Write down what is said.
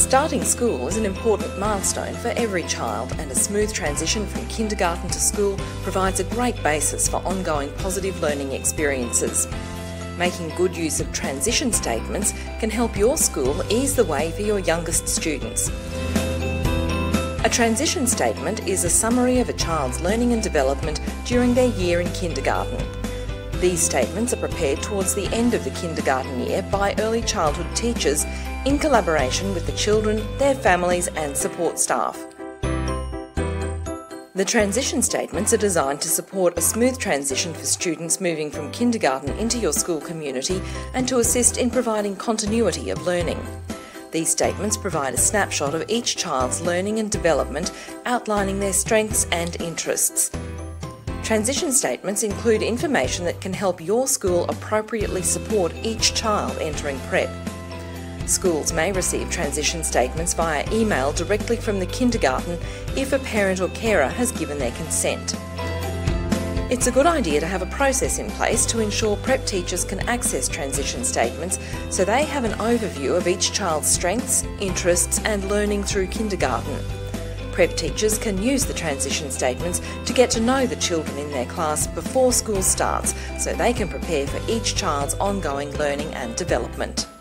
Starting school is an important milestone for every child, and a smooth transition from kindergarten to school provides a great basis for ongoing positive learning experiences. Making good use of transition statements can help your school ease the way for your youngest students. A transition statement is a summary of a child's learning and development during their year in kindergarten. These statements are prepared towards the end of the kindergarten year by early childhood teachers in collaboration with the children, their families and support staff. The transition statements are designed to support a smooth transition for students moving from kindergarten into your school community and to assist in providing continuity of learning. These statements provide a snapshot of each child's learning and development, outlining their strengths and interests. Transition statements include information that can help your school appropriately support each child entering prep. Schools may receive transition statements via email directly from the kindergarten if a parent or carer has given their consent. It's a good idea to have a process in place to ensure prep teachers can access transition statements so they have an overview of each child's strengths, interests and learning through kindergarten. Prep teachers can use the transition statements to get to know the children in their class before school starts so they can prepare for each child's ongoing learning and development.